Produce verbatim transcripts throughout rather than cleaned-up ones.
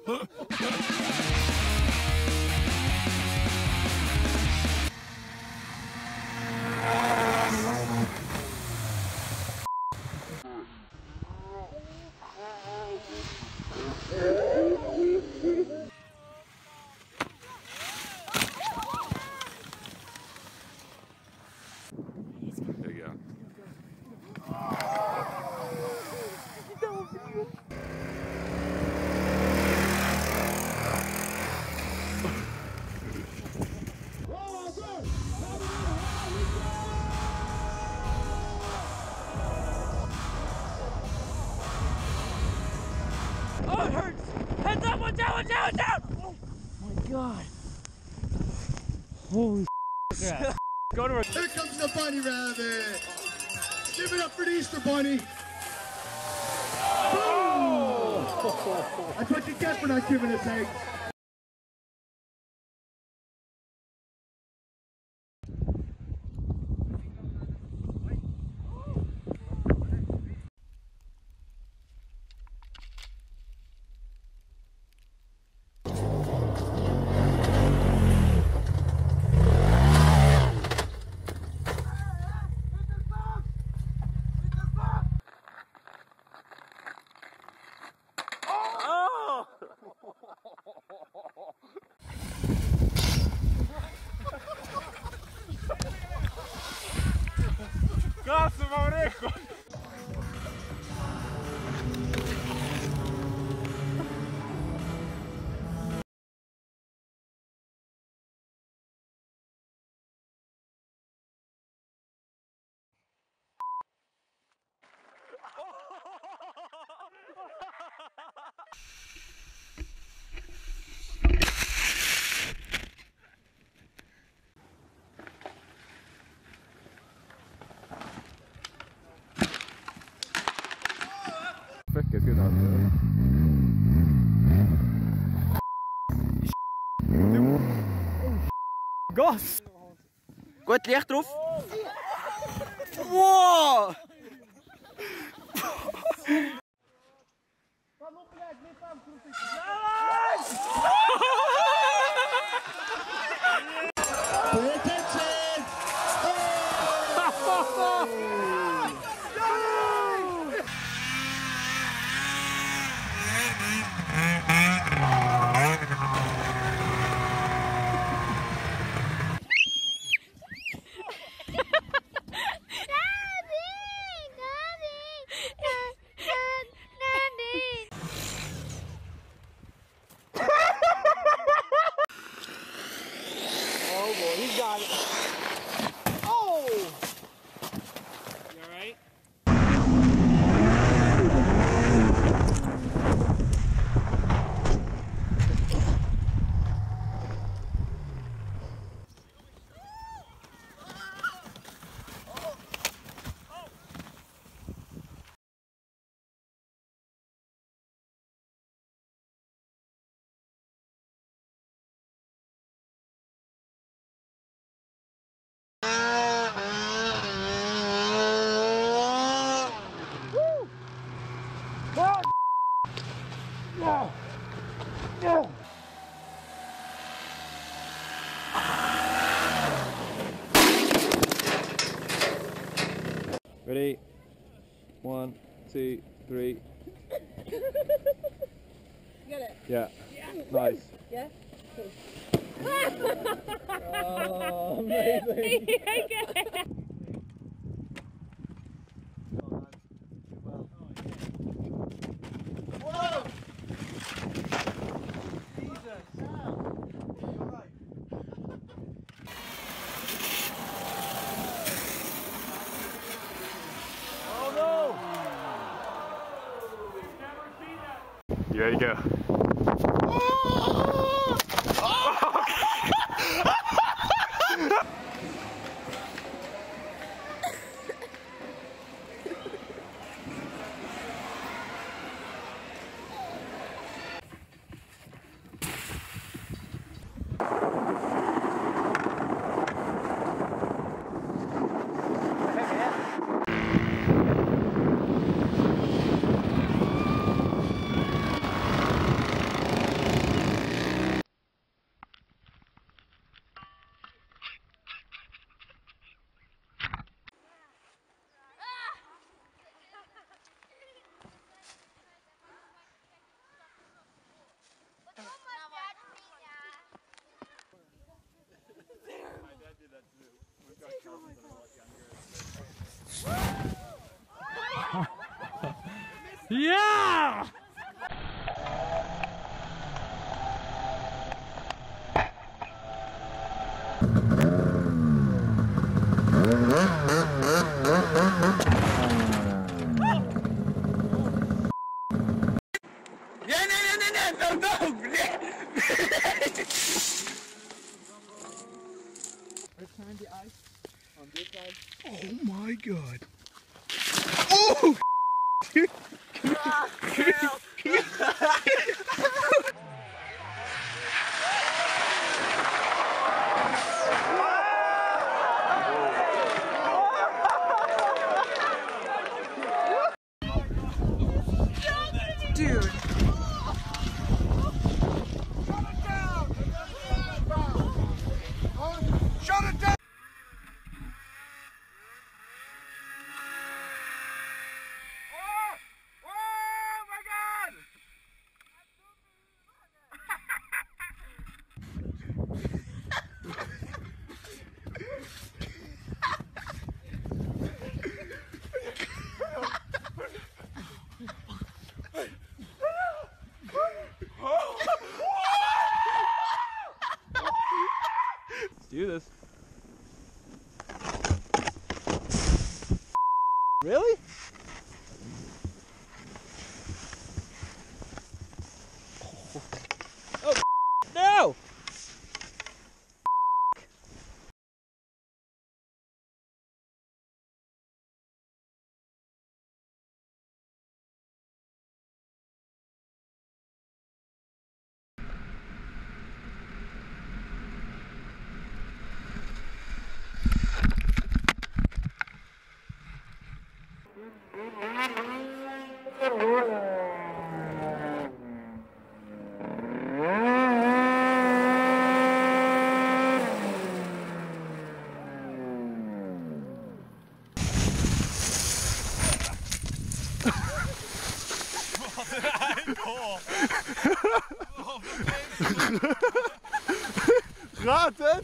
There you go. Oh, it hurts! Heads up! Watch out! Watch out! Watch out! Oh my god! Holy crap! Go to her. Here comes the bunny rabbit! Give it up for the Easter bunny! Oh! That's what you get for not giving us eggs! Cazzo, Maureco! Vecka ska jag Gas! Gå ett licht drauf! Wow! Pay attention! Oh boy, he's got it. Oh! You alright? Ready? One, two, three. Get it? Yeah. Yeah. Nice. Yeah? Oh, amazing. You ready to go? Yeah! Return the ice on this side. Oh my god. Oh! Dude. Shut it down! Let's do this. Really? Oh, no! Ratet!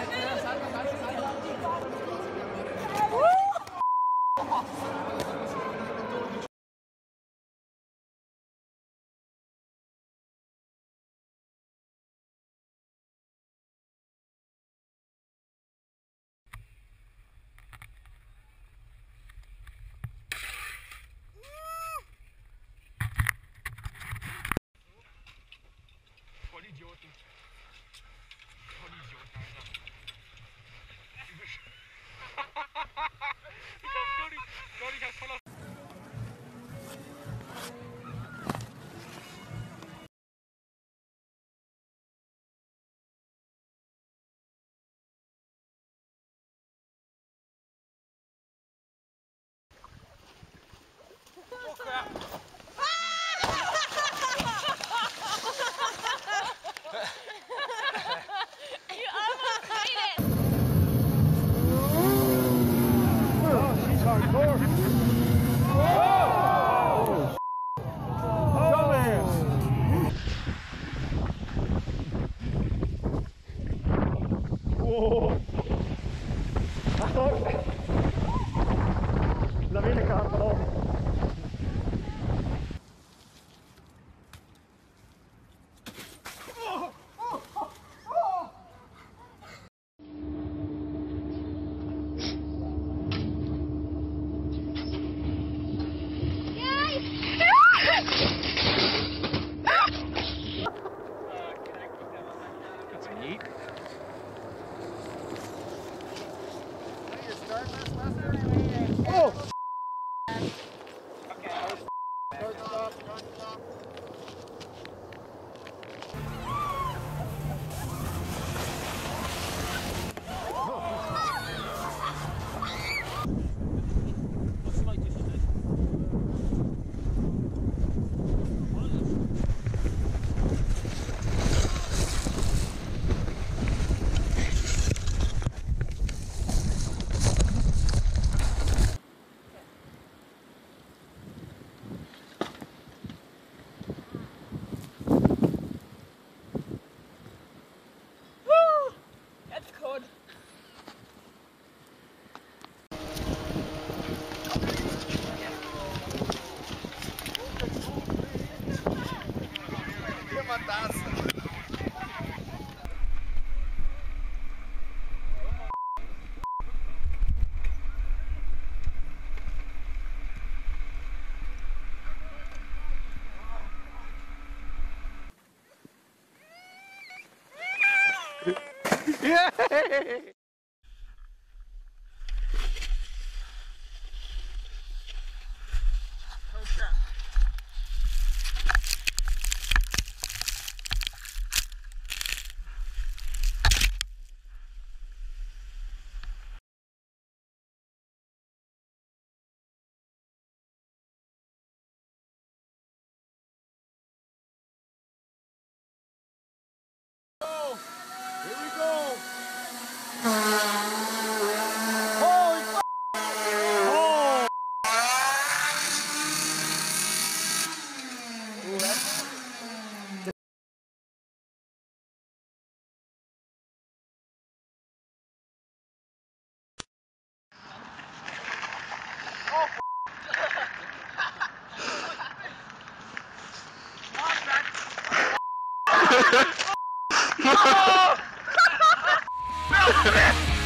Vollidioten. Vollidioten, Alter. Ich hab Flori, Flori hat voller... Yeah. Here we go. Holy f***. Oh. Ooh, that's... Oh!